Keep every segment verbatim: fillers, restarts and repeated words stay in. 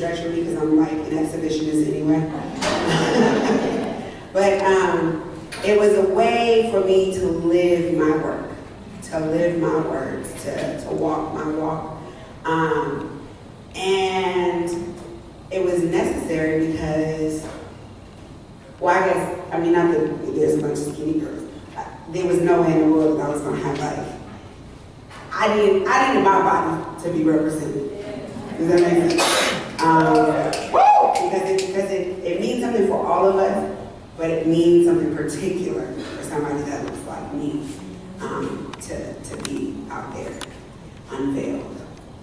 stretch for me because I'm like an exhibitionist anyway. But um, it was a way for me to live my work, to live my words, to, to walk my walk. Um, and it was necessary because, well, I guess, I mean, not that there's a bunch of skinny girls. There was no way in the world that I was going to have life. I needed, I needed my body to be represented. Does that make sense? Um, because it, because it, it means something for all of us, but it means something particular for somebody that looks like me, um, to, to be out there, unveiled.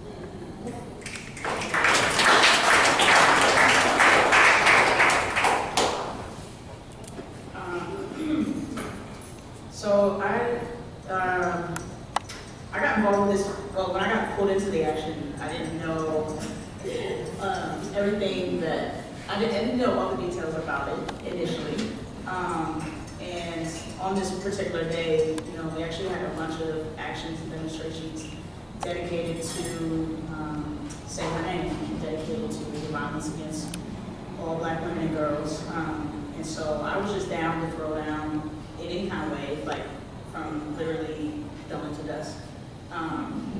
So I, um, I got involved with this, well, when I got pulled into the action, I didn't know um, everything that, I didn't, I didn't know all the details about it initially. Um, and on this particular day, you know, we actually had a bunch of actions and demonstrations dedicated to um, Say My Name, dedicated to the violence against all Black women and girls. Um, and so I was just down to throw down in any kind of way, like from literally going to dust. Um,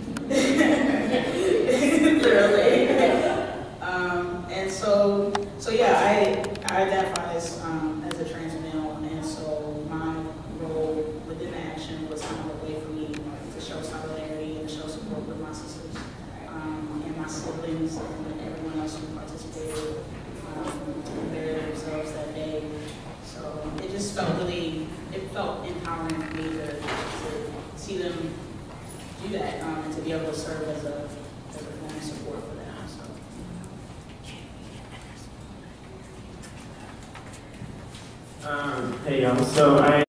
literally. Um, and so, so yeah, I, I identify as, um, as a trans male, and so my role within the action was kind of a way for me to show solidarity and show support with my sisters, um, and my siblings and everyone else who participated, um, and buried themselves that day. So it just felt really, it felt empowering for me to, to see them do that, um, and to be able to serve as a, as a form of support for them. So. Um, hey y'all, so I